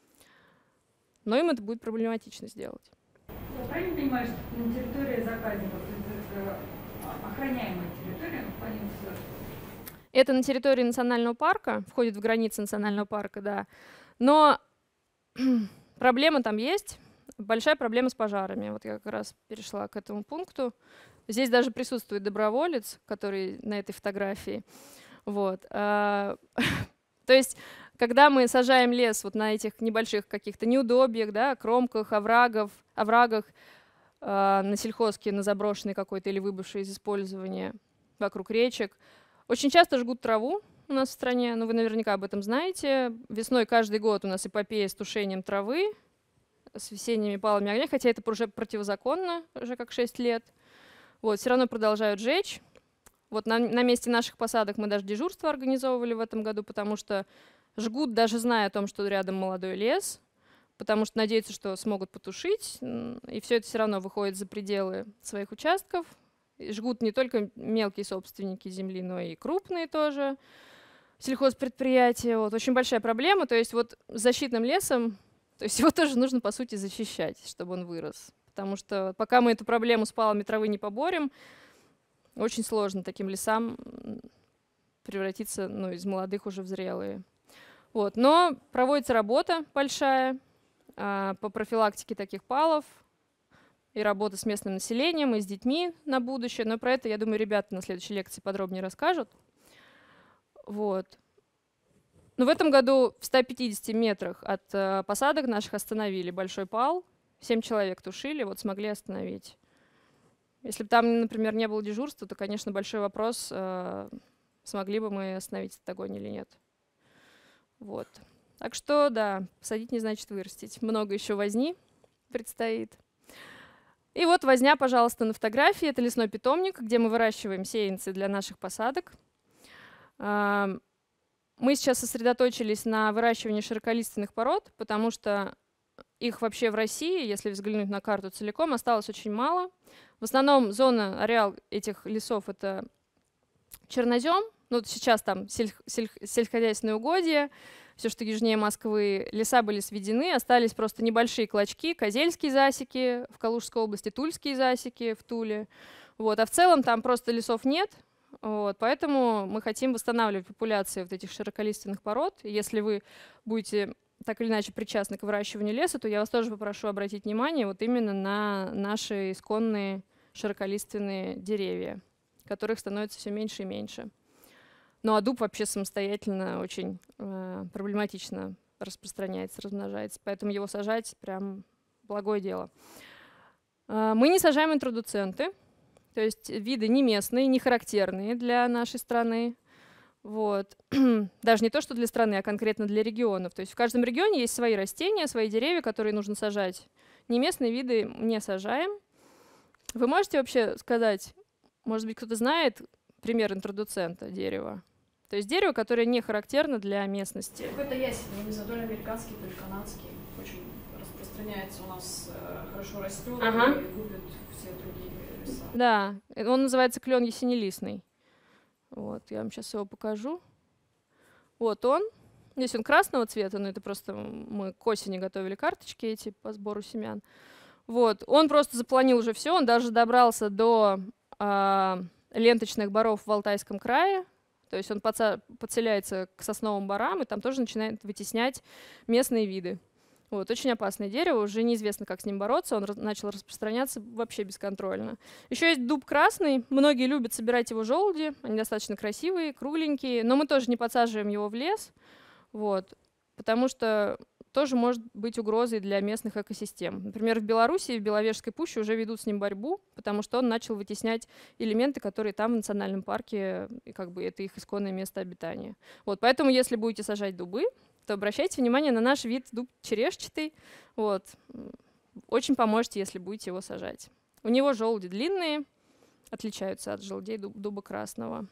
Но им это будет проблематично сделать. Я правильно понимаю, что на территории заказников это охраняемая территория в плане государства? Это на территории национального парка, входит в границы национального парка, да. Но проблема там есть, большая проблема с пожарами. Вот я как раз перешла к этому пункту. Здесь даже присутствует доброволец, который на этой фотографии. Вот. То есть, когда мы сажаем лес вот на этих небольших каких-то неудобьях, да, кромках, оврагов, оврагах, э, на сельхозке, на заброшенной какой-то или выбывшей из использования вокруг речек, очень часто жгут траву у нас в стране, ну вы наверняка об этом знаете. Весной каждый год у нас эпопея с тушением травы, с весенними палами огня, хотя это уже противозаконно, уже как шесть лет. Вот, все равно продолжают жечь. Вот на, на месте наших посадок мы даже дежурство организовывали в этом году, потому что жгут, даже зная о том, что рядом молодой лес, потому что надеются, что смогут потушить, и все это все равно выходит за пределы своих участков. И жгут не только мелкие собственники земли, но и крупные тоже сельхозпредприятия. Вот, очень большая проблема. То есть вот с защитным лесом, то есть его тоже нужно, по сути, защищать, чтобы он вырос. Потому что пока мы эту проблему с палами травы не поборем, очень сложно таким лесам превратиться, ну, из молодых уже в зрелые. Вот. Но проводится работа большая а, по профилактике таких палов, и работа с местным населением, и с детьми на будущее. Но про это, я думаю, ребята на следующей лекции подробнее расскажут. Вот. Но в этом году в ста пятидесяти метрах от а, посадок наших остановили большой пал. Семь человек тушили, вот смогли остановить. Если бы там, например, не было дежурства, то, конечно, большой вопрос, а, смогли бы мы остановить этот огонь или нет. Вот. Так что, да, посадить не значит вырастить. Много еще возни предстоит. И вот возня, пожалуйста, на фотографии. Это лесной питомник, где мы выращиваем сеянцы для наших посадок. Мы сейчас сосредоточились на выращивании широколиственных пород, потому что их вообще в России, если взглянуть на карту целиком, осталось очень мало. В основном зона, ареал этих лесов — это чернозем. Ну, вот сейчас там сель, сель, сельскохозяйственные угодья, все, что южнее Москвы, леса были сведены, остались просто небольшие клочки, козельские засеки в Калужской области, тульские засеки в Туле. Вот. А в целом там просто лесов нет, вот. Поэтому мы хотим восстанавливать популяции вот этих широколиственных пород. Если вы будете так или иначе причастны к выращиванию леса, то я вас тоже попрошу обратить внимание вот именно на наши исконные широколиственные деревья, которых становится все меньше и меньше. Ну а дуб вообще самостоятельно очень э, проблематично распространяется, размножается, поэтому его сажать прям благое дело. Э, мы не сажаем интродуценты, то есть виды не местные, не характерные для нашей страны. Вот. Даже не то, что для страны, а конкретно для регионов. То есть в каждом регионе есть свои растения, свои деревья, которые нужно сажать. Не местные виды не сажаем. Вы можете вообще сказать, может быть, кто-то знает пример интродуцента дерева? То есть дерево, которое не характерно для местности. Какой-то ясень, не знаю, то ли американский, то ли канадский. Очень распространяется у нас, э, хорошо растет, ага. И губит все другие леса. Да, он называется клен ясенелистный. Вот, я вам сейчас его покажу. Вот он. Здесь он красного цвета, но это просто мы к осени готовили карточки эти по сбору семян. Вот, он просто запланил уже все, он даже добрался до э, ленточных боров в Алтайском крае. То есть он подселяется к сосновым борам и там тоже начинает вытеснять местные виды. Вот, очень опасное дерево, уже неизвестно, как с ним бороться, он начал распространяться вообще бесконтрольно. Еще есть дуб красный, многие любят собирать его желуди, они достаточно красивые, кругленькие, но мы тоже не подсаживаем его в лес, вот, потому что тоже может быть угрозой для местных экосистем. Например, в Беларуси, в Беловежской пуще уже ведут с ним борьбу, потому что он начал вытеснять элементы, которые там в национальном парке, и как бы это их исконное место обитания. Вот, поэтому, если будете сажать дубы, то обращайте внимание на наш вид дуб черешчатый. Вот. Очень поможете, если будете его сажать. У него желуди длинные, отличаются от желудей дуб, дуба красного.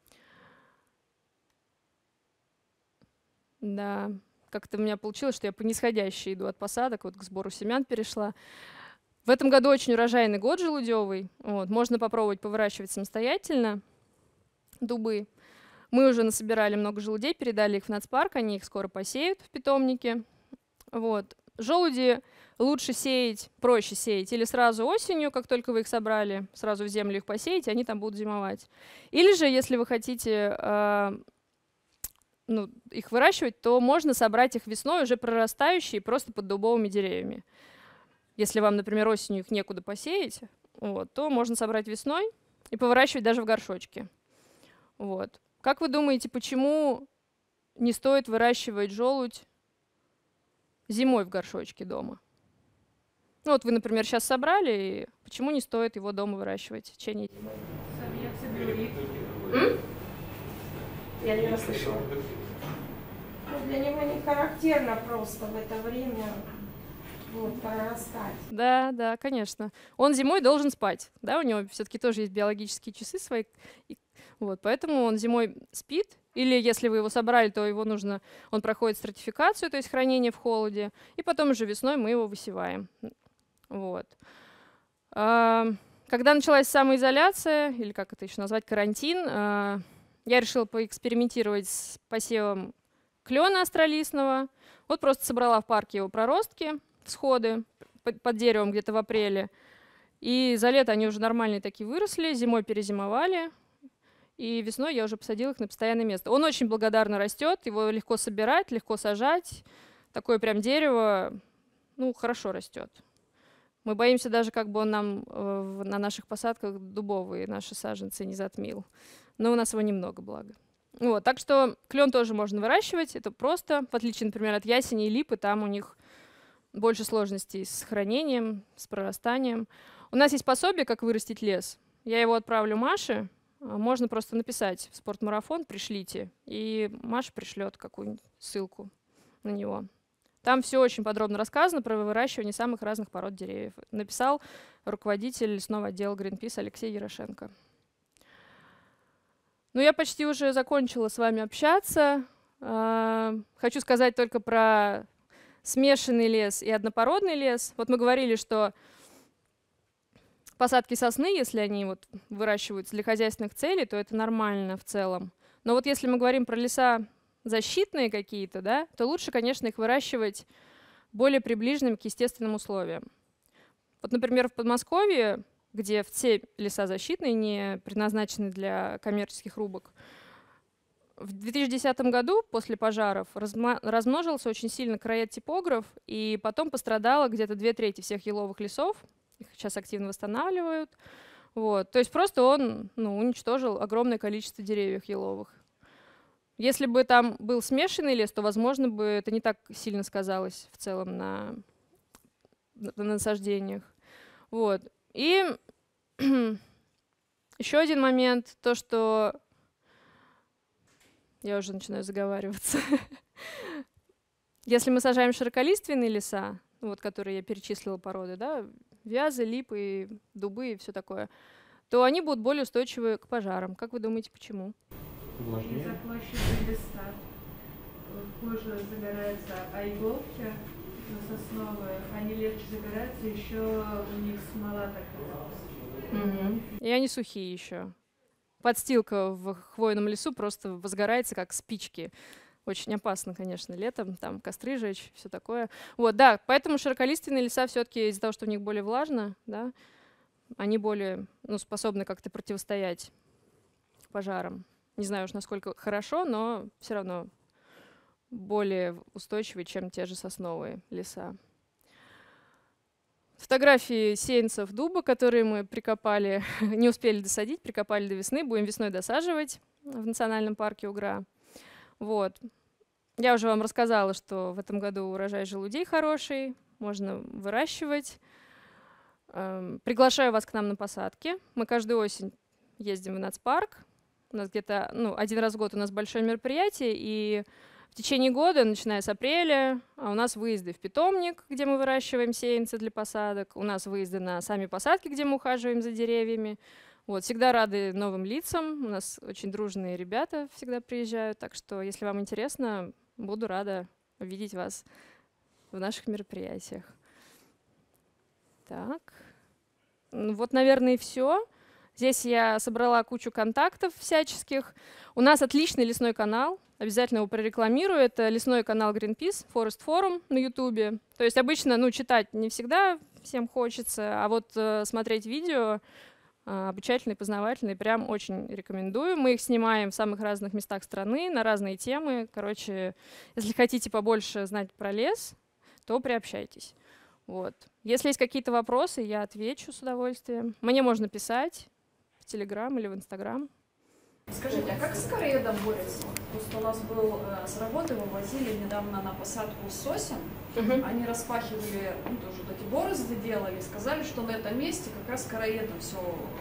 Да, как-то у меня получилось, что я по нисходящей иду от посадок, вот к сбору семян перешла. В этом году очень урожайный год желудевый. Вот, можно попробовать повыращивать самостоятельно дубы. Мы уже насобирали много желудей, передали их в нацпарк, они их скоро посеют в питомнике. Вот. Желуди лучше сеять, проще сеять или сразу осенью, как только вы их собрали, сразу в землю их посеять, они там будут зимовать. Или же, если вы хотите э, ну, их выращивать, то можно собрать их весной, уже прорастающие, просто под дубовыми деревьями. Если вам, например, осенью их некуда посеять, вот, то можно собрать весной и повыращивать даже в горшочке. Вот. Как вы думаете, почему не стоит выращивать желудь зимой в горшочке дома? Ну вот вы, например, сейчас собрали, и почему не стоит его дома выращивать в течение зимы? Я не расслышала. Ну, для него не характерно просто в это время вот, прорастать. Да, да, конечно. Он зимой должен спать. Да, у него все-таки тоже есть биологические часы свои. Вот, поэтому он зимой спит. Или если вы его собрали, то его нужно, он проходит стратификацию, то есть хранение в холоде. И потом уже весной мы его высеваем. Вот. Когда началась самоизоляция, или как это еще назвать, карантин, я решила поэкспериментировать с посевом клена астролистного. Вот просто собрала в парке его проростки, всходы под деревом где-то в апреле. И за лето они уже нормальные такие выросли, зимой перезимовали. И весной я уже посадила их на постоянное место. Он очень благодарно растет, его легко собирать, легко сажать. Такое прям дерево, ну, хорошо растет. Мы боимся даже, как бы он нам э, на наших посадках дубовые наши саженцы не затмил. Но у нас его немного, благо. Вот, так что клен тоже можно выращивать. Это просто, в отличие, например, от ясени и липы, там у них больше сложностей с хранением, с прорастанием. У нас есть пособие, как вырастить лес. Я его отправлю Маше. Можно просто написать в спортмарафон, пришлите, и Маша пришлет какую-нибудь ссылку на него. Там все очень подробно рассказано про выращивание самых разных пород деревьев. Написал руководитель лесного отдела Greenpeace Алексей Ярошенко. Ну, я почти уже закончила с вами общаться. Хочу сказать только про смешанный лес и однопородный лес. Вот мы говорили, что посадки сосны, если они вот выращиваются для хозяйственных целей, то это нормально в целом. Но вот если мы говорим про леса защитные какие-то, да, то лучше, конечно, их выращивать более приближенными к естественным условиям. Вот, например, в Подмосковье, где все леса защитные, не предназначены для коммерческих рубок, в две тысячи десятом году после пожаров размножился очень сильно короед-типограф, и потом пострадало где-то две трети всех еловых лесов. Их сейчас активно восстанавливают. Вот. То есть просто он ну, уничтожил огромное количество деревьев еловых. Если бы там был смешанный лес, то, возможно, бы это не так сильно сказалось в целом на, на насаждениях. Вот. И еще один момент, то, что я уже начинаю заговариваться. Если мы сажаем широколиственные леса, вот, которые я перечислила породы, да, вязы, липы, дубы и все такое, то они будут более устойчивы к пожарам. Как вы думаете, почему? Из-за площади листа позже загораются, а иголки сосновые, они легче загораются, еще у них смола такая. Угу. И они сухие еще. Подстилка в хвойном лесу просто возгорается, как спички. Очень опасно, конечно, летом, там костры жечь, все такое. Вот, да, поэтому широколиственные леса все-таки из-за того, что у них более влажно, да, они более ну, способны как-то противостоять пожарам. Не знаю уж, насколько хорошо, но все равно более устойчивые, чем те же сосновые леса. Фотографии сеянцев дуба, которые мы прикопали, не успели досадить, прикопали до весны, будем весной досаживать в национальном парке Угра. Вот. Я уже вам рассказала, что в этом году урожай желудей хороший, можно выращивать. Эм, Приглашаю вас к нам на посадки. Мы каждую осень ездим в нацпарк. У нас где-то, ну, один раз в год у нас большое мероприятие, и в течение года, начиная с апреля, у нас выезды в питомник, где мы выращиваем сеянцы для посадок, у нас выезды на сами посадки, где мы ухаживаем за деревьями. Вот, всегда рады новым лицам, у нас очень дружные ребята всегда приезжают, так что, если вам интересно, буду рада увидеть вас в наших мероприятиях. Так, ну, вот, наверное, и все. Здесь я собрала кучу контактов всяческих. У нас отличный лесной канал, обязательно его прорекламирую. Это лесной канал Greenpeace, Forest Forum на YouTube. То есть обычно, ну, читать не всегда всем хочется, а вот э, смотреть видео э, обучательные, познавательные, прям очень рекомендую. Мы их снимаем в самых разных местах страны, на разные темы. Короче, если хотите побольше знать про лес, то приобщайтесь. Вот. Если есть какие-то вопросы, я отвечу с удовольствием. Мне можно писать в Телеграм или в Инстаграм. Скажите, а как с короедом борются? Просто у нас был э, с работы, вывозили недавно на посадку сосен. Угу. Они распахивали, ну, тоже вот эти борозды делали, сказали, что на этом месте как раз короедом все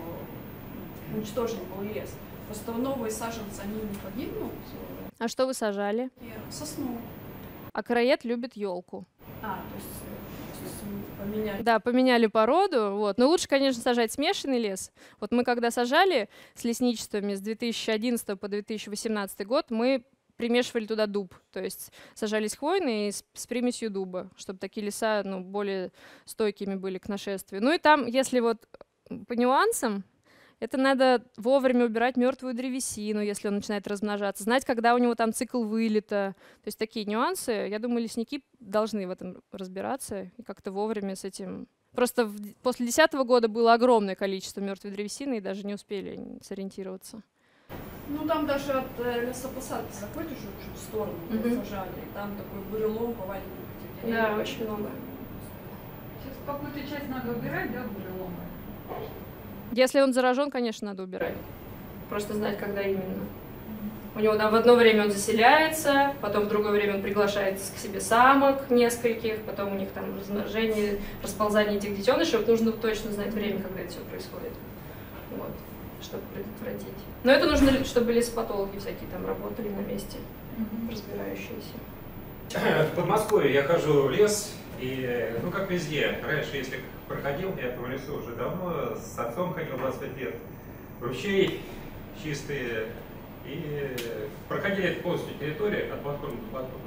э, уничтожен был лес. Просто новые саженцы, они не погибнут. А что вы сажали? И сосну. А короед любит елку. А, то есть, то есть поменяли. Да, поменяли породу. Вот. Но лучше, конечно, сажать смешанный лес. Вот мы когда сажали с лесничествами с две тысячи одиннадцатого по две тысячи восемнадцатый год, мы примешивали туда дуб. То есть сажались хвойные с, с примесью дуба, чтобы такие леса, ну, более стойкими были к нашествию. Ну и там, если вот по нюансам, это надо вовремя убирать мертвую древесину, если он начинает размножаться, знать, когда у него там цикл вылета. То есть такие нюансы, я думаю, лесники должны в этом разбираться и как-то вовремя с этим. Просто в, после две тысячи десятого года было огромное количество мертвой древесины и даже не успели сориентироваться. Ну там даже от э, лесопосадки заходишь уже в сторону, Мгм. сажали, и там такой бурелом поваленный. Да, очень много. Сейчас какую-то часть надо убирать, да, бурелома? Если он заражен, конечно, надо убирать. Просто знать, когда именно. У него там в одно время он заселяется, потом в другое время он приглашает к себе самок нескольких, потом у них там размножение, расползание этих детенышей. Вот нужно точно знать время, когда это все происходит. Вот, чтобы предотвратить. Но это нужно, чтобы лесопатологи всякие там работали на месте, разбирающиеся. В Подмосковье я хожу в лес, и, ну, как везде, раньше, если проходил, я по лесу уже давно, с отцом ходил двадцать пять лет, ручей чистые, и проходили полностью территорию от платформы до платформы.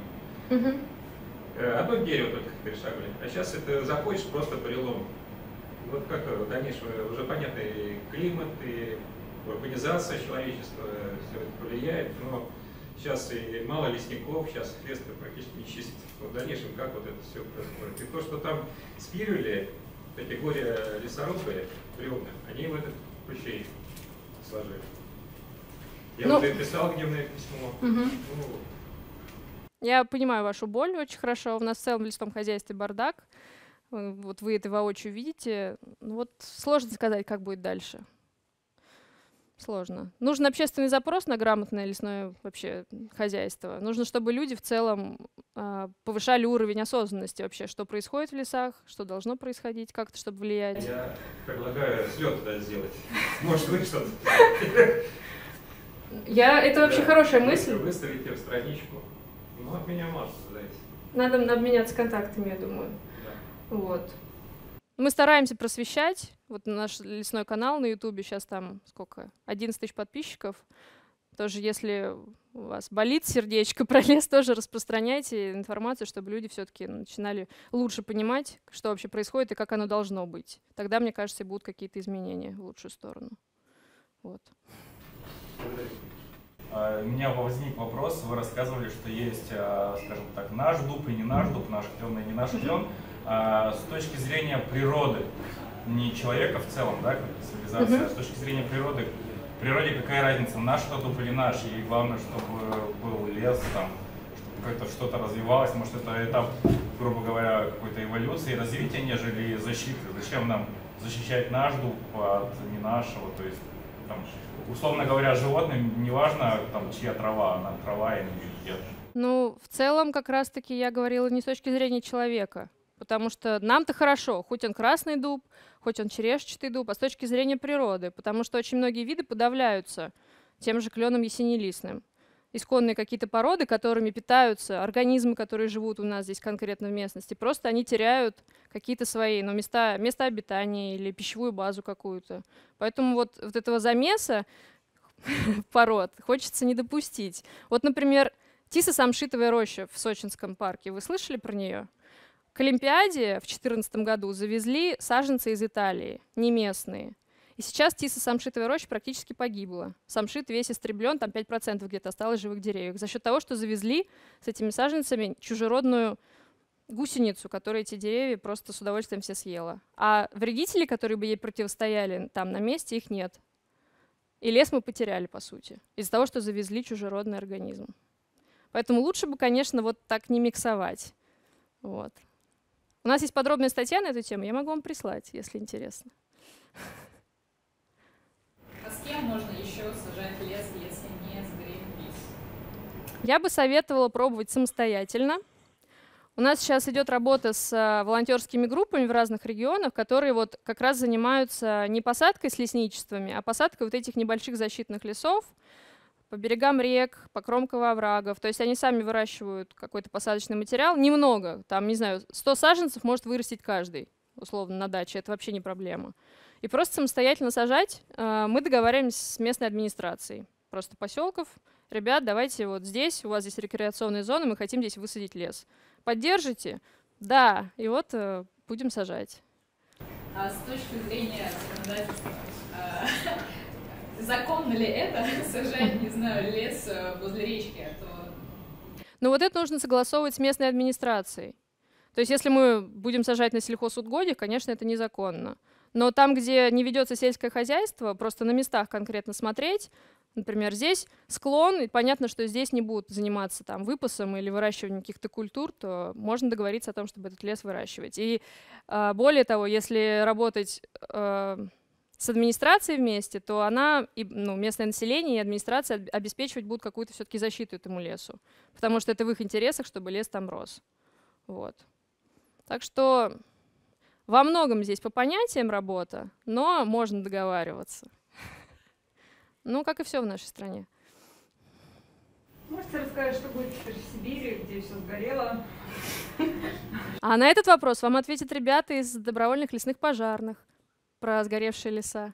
Угу. Одно дерево только перешагивали, а сейчас это заходишь просто бурелом. Вот как, конечно, уже понятный климат и урбанизация человечества, все это влияет, но сейчас и мало лесников, сейчас лес практически не чистит. В дальнейшем как вот это все происходит. И то, что там спиливали, эти горе лесорубы, бревна, они в этот ключей сложили. Я Ну, вот и писал гневное письмо. Угу. Ну, Я понимаю вашу боль очень хорошо. У нас в целом в лесном хозяйстве бардак. Вот вы это воочию видите. Ну вот сложно сказать, как будет дальше. Сложно. Нужен общественный запрос на грамотное лесное вообще хозяйство. Нужно, чтобы люди в целом э, повышали уровень осознанности вообще, что происходит в лесах, что должно происходить, как-то, чтобы влиять. я предлагаю слет туда сделать. Может, вы что-то Я, это вообще Да. хорошая мысль. выставите в страничку. Ну, от меня массу зависит. Надо обменяться контактами, я думаю. Да. Вот. Мы стараемся просвещать. Вот наш лесной канал на Ютубе, сейчас там сколько? одиннадцать тысяч подписчиков. Тоже, если у вас болит сердечко про лес, тоже распространяйте информацию, чтобы люди все-таки начинали лучше понимать, что вообще происходит и как оно должно быть. Тогда, мне кажется, и будут какие-то изменения в лучшую сторону. Вот. У меня возник вопрос, вы рассказывали, что есть, скажем так, наш дуб и не наш дуб, наш клен и не наш клен. С точки зрения природы, не человека в целом, да, как цивилизация, а с точки зрения природы, в природе какая разница, наш это дуб или наш, и главное, чтобы был лес, там, чтобы как-то что-то развивалось, может это этап, грубо говоря, какой-то эволюции, развития, нежели защиты. Зачем нам защищать наш дуб от не нашего, то есть, там, условно говоря, животным не важно, там, чья трава, она трава или нет. Ну, в целом, как раз-таки я говорила не с точки зрения человека, потому что нам-то хорошо, хоть он красный дуб, хоть он черешчатый дуб, а с точки зрения природы, потому что очень многие виды подавляются тем же кленом ясенелистным. Исконные какие-то породы, которыми питаются организмы, которые живут у нас здесь конкретно в местности, просто они теряют какие-то свои ну, места, места обитания или пищевую базу какую-то. Поэтому вот, вот этого замеса пород хочется не допустить. Вот, например, тисо-самшитовая роща в Сочинском парке. Вы слышали про нее? К Олимпиаде в две тысячи четырнадцатом году завезли саженцы из Италии, не местные. И сейчас тисо-самшитовая роща практически погибла. Самшит весь истреблен, там пять процентов где-то осталось живых деревьев. За счет того, что завезли с этими саженцами чужеродную гусеницу, которая эти деревья просто с удовольствием все съела. А вредители, которые бы ей противостояли, там на месте их нет. И лес мы потеряли, по сути, из-за того, что завезли чужеродный организм. Поэтому лучше бы, конечно, вот так не миксовать. Вот. У нас есть подробная статья на эту тему, я могу вам прислать, если интересно. А с кем можно еще сажать лес, если не с Greenpeace? Я бы советовала пробовать самостоятельно. У нас сейчас идет работа с волонтерскими группами в разных регионах, которые вот как раз занимаются не посадкой с лесничествами, а посадкой вот этих небольших защитных лесов по берегам рек, по кромкам оврагов. То есть они сами выращивают какой-то посадочный материал. Немного, там, не знаю, сто саженцев может вырастить каждый, условно, на даче. Это вообще не проблема. И просто самостоятельно сажать мы договариваемся с местной администрацией. Просто поселков. Ребят, давайте вот здесь, у вас здесь рекреационные зоны, мы хотим здесь высадить лес. Поддержите? Да. И вот будем сажать. А с точки зрения законодательства, законно ли это сажать, не знаю, лес возле речки? А то... Ну вот это нужно согласовывать с местной администрацией. То есть если мы будем сажать на сельхозугодьях, конечно, это незаконно. Но там, где не ведется сельское хозяйство, просто на местах конкретно смотреть, например, здесь склон, и понятно, что здесь не будут заниматься там выпасом или выращиванием каких-то культур, то можно договориться о том, чтобы этот лес выращивать. И э, более того, если работать э, с администрацией вместе, то она, и, ну, местное население и администрация обеспечивать будут какую-то все-таки защиту этому лесу, потому что это в их интересах, чтобы лес там рос. Вот. Так что во многом здесь по понятиям работа, но можно договариваться. Ну, как и все в нашей стране. Можете рассказать, что будет теперь в Сибири, где все сгорело? А на этот вопрос вам ответят ребята из добровольных лесных пожарных про сгоревшие леса.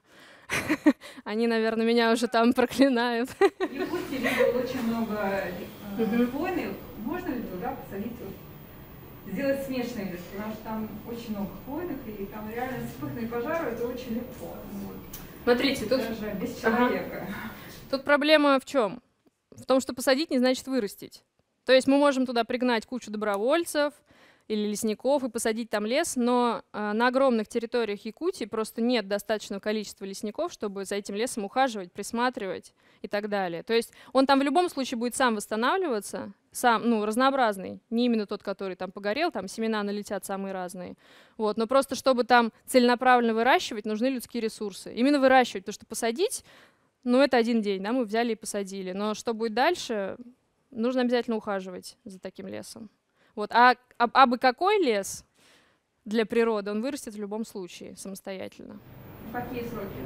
Они, наверное, меня уже там проклинают. В Якутии видел очень много хвойных. Можно ли туда посадить, сделать смешанный лес? Потому что там очень много хвойных, и там реально вспыхнуть пожару, это очень легко. Смотрите, тут, даже без человека. Ага. Тут проблема в чем? В том, что посадить не значит вырастить. То есть мы можем туда пригнать кучу добровольцев или лесников и посадить там лес, но э, на огромных территориях Якутии просто нет достаточного количества лесников, чтобы за этим лесом ухаживать, присматривать и так далее. То есть он там в любом случае будет сам восстанавливаться, сам, ну, разнообразный, не именно тот, который там погорел, там семена налетят самые разные. Вот. Но просто чтобы там целенаправленно выращивать, нужны людские ресурсы. Именно выращивать, потому что посадить, ну, это один день, да, мы взяли и посадили. Но что будет дальше, нужно обязательно ухаживать за таким лесом. Вот. А абы какой лес для природы, он вырастет в любом случае самостоятельно. Какие сроки?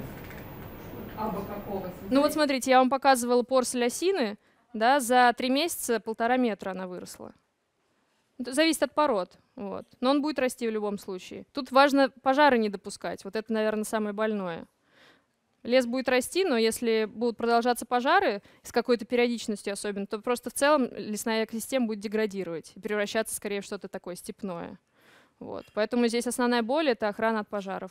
Абы какого? Ну вот смотрите, я вам показывала поросль осины, да, за три месяца полтора метра она выросла. Это зависит от пород, вот. Но он будет расти в любом случае. Тут важно пожары не допускать, вот это, наверное, самое больное. Лес будет расти, но если будут продолжаться пожары с какой-то периодичностью особенно, то просто в целом лесная экосистема будет деградировать и превращаться скорее в что-то такое степное. Вот. Поэтому здесь основная боль — это охрана от пожаров.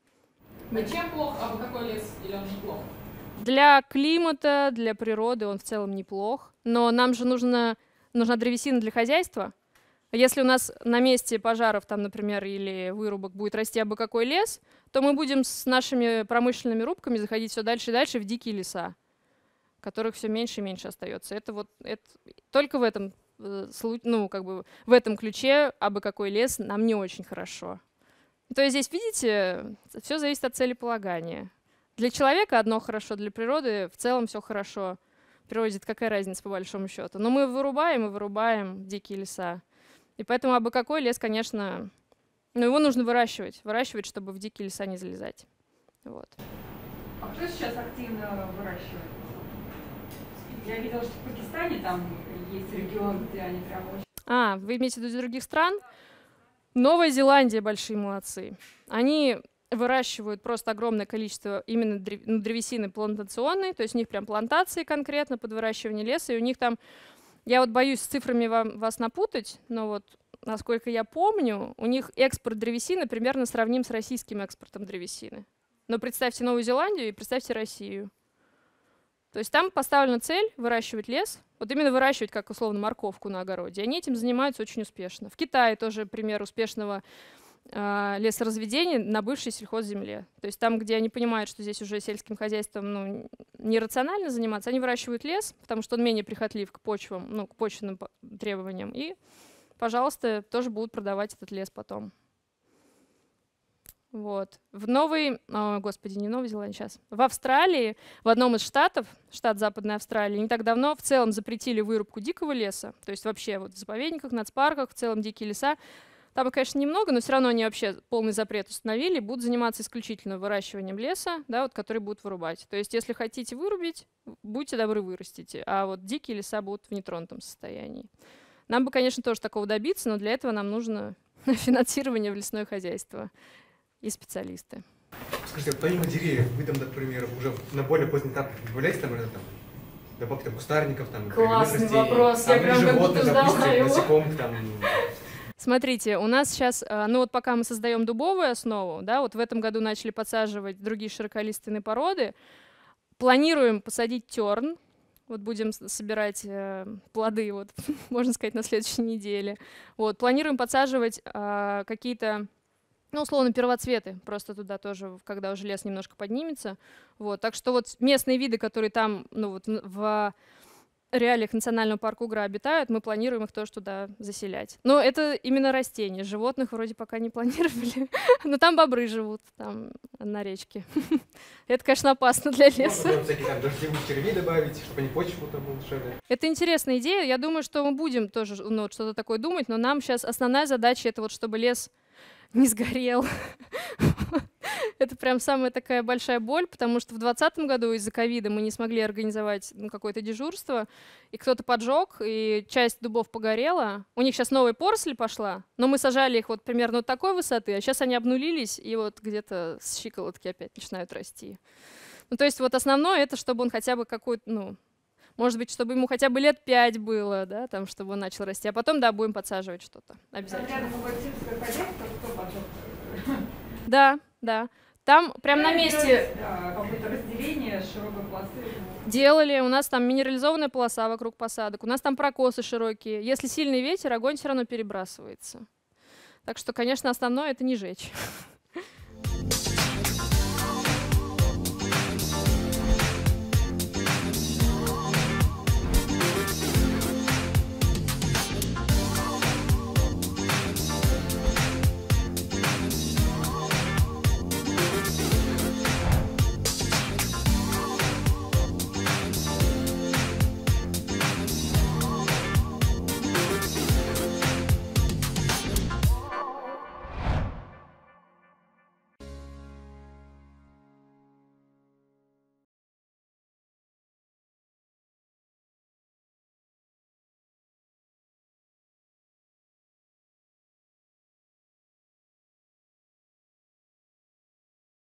А чем плох, а какой лес, или он неплох? Для климата, для природы он в целом неплох, но нам же нужно, нужна древесина для хозяйства. Если у нас на месте пожаров, там, например, или вырубок будет расти абы какой лес, то мы будем с нашими промышленными рубками заходить все дальше и дальше в дикие леса, которых все меньше и меньше остается. Это вот это, только в этом, ну, как бы, в этом ключе абы какой лес нам не очень хорошо. То есть здесь, видите, все зависит от целеполагания. Для человека одно хорошо, для природы в целом все хорошо. природе какая разница по большому счету. Но мы вырубаем и вырубаем дикие леса. И поэтому абы какой лес, конечно, ну, его нужно выращивать. Выращивать, чтобы в дикие леса не залезать. Вот. А кто сейчас активно выращивает? Я видела, что в Пакистане там есть регион, где они прям очень... А, вы имеете в виду из других стран? Новая Зеландия большие молодцы. Они выращивают просто огромное количество именно древесины плантационной, то есть у них прям плантации конкретно под выращивание леса, и у них там, я вот боюсь с цифрами вам, вас напутать, но вот насколько я помню, у них экспорт древесины примерно сравним с российским экспортом древесины. Но представьте Новую Зеландию и представьте Россию. То есть там поставлена цель выращивать лес, вот именно выращивать, как условно, морковку на огороде. Они этим занимаются очень успешно. В Китае тоже пример успешного э, лесоразведения на бывшей сельхозземле. То есть там, где они понимают, что здесь уже сельским хозяйством ну, нерационально заниматься, они выращивают лес, потому что он менее прихотлив к почвам, ну, к почвенным требованиям. И, пожалуйста, тоже будут продавать этот лес потом. Вот. В Новой, о, господи, не Новой Зеландии, сейчас. В Австралии, в одном из штатов, штат Западной Австралии, не так давно в целом запретили вырубку дикого леса. То есть вообще вот в заповедниках, нацпарках, в целом дикие леса. Там, конечно, немного, но все равно они вообще полный запрет установили, будут заниматься исключительно выращиванием леса, да, вот, который будут вырубать. То есть если хотите вырубить, будьте добры, вырастите. А вот дикие леса будут в нетронутом состоянии. Нам бы, конечно, тоже такого добиться, но для этого нам нужно финансирование в лесное хозяйство и специалисты. Скажите, помимо деревьев, вы там, например, уже на более поздний этап добавляете там, там добавки там, кустарников, там, классный растений, вопрос, там, я прям как будто ждала его. Насекомых, там. Смотрите, у нас сейчас, ну вот пока мы создаем дубовую основу, да, вот в этом году начали подсаживать другие широколиственные породы, планируем посадить терн, вот будем собирать э, плоды, вот, можно сказать, на следующей неделе. Вот, планируем подсаживать э, какие-то, ну, условно, первоцветы, просто туда тоже, когда уже лес немножко поднимется. Вот, так что вот местные виды, которые там, ну, вот в реалиях Национального парка Угра обитают, мы планируем их тоже туда заселять. Но это именно растения, животных вроде пока не планировали. Но там бобры живут, там на речке. Это, конечно, опасно для леса. Можно всякие там дождевые червей добавить, чтобы они почву там улучшали. Это интересная идея. Я думаю, что мы будем тоже ну, что-то такое думать, но нам сейчас основная задача это вот, чтобы лес не сгорел. Это прям самая такая большая боль, потому что в двадцатом году из-за ковида мы не смогли организовать ну, какое-то дежурство, и кто-то поджег, и часть дубов погорела. У них сейчас новая поросль пошла, но мы сажали их вот примерно вот такой высоты, а сейчас они обнулились, и вот где-то с щиколотки опять начинают расти. Ну, то есть вот основное это, чтобы он хотя бы какой-то, ну, может быть, чтобы ему хотя бы лет пять было, да, там, чтобы он начал расти, а потом, да, будем подсаживать что-то обязательно. Да, да. Там прям на месте какое-то разделение широкой полосы. делали. У нас там минерализованная полоса вокруг посадок. У нас там прокосы широкие. Если сильный ветер, огонь все равно перебрасывается. Так что, конечно, основное это не жечь.